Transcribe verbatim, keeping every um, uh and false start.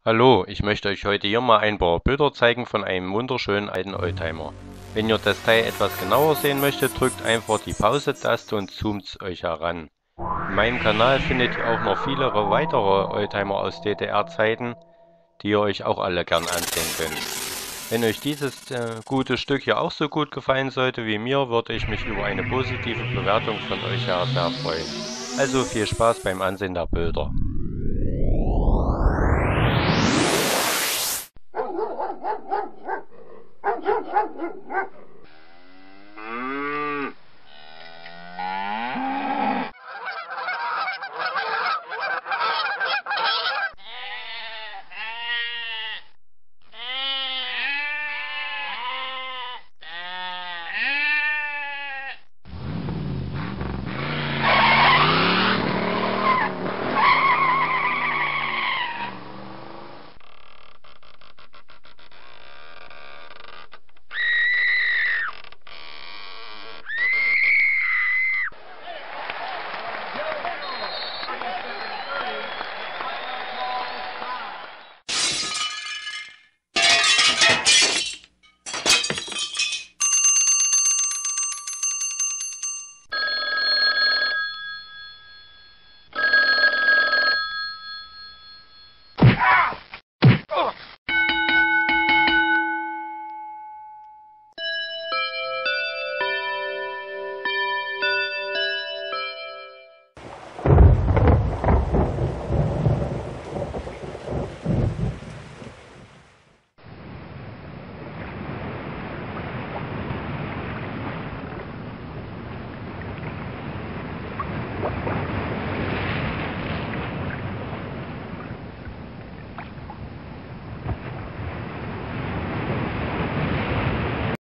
Hallo, ich möchte euch heute hier mal ein paar Bilder zeigen von einem wunderschönen alten Oldtimer. Wenn ihr das Teil etwas genauer sehen möchtet, drückt einfach die Pause-Taste und zoomt euch heran. In meinem Kanal findet ihr auch noch viele weitere Oldtimer aus D D R-Zeiten, die ihr euch auch alle gern ansehen könnt. Wenn euch dieses äh, gute Stück hier auch so gut gefallen sollte wie mir, würde ich mich über eine positive Bewertung von euch her sehr freuen. Also viel Spaß beim Ansehen der Bilder.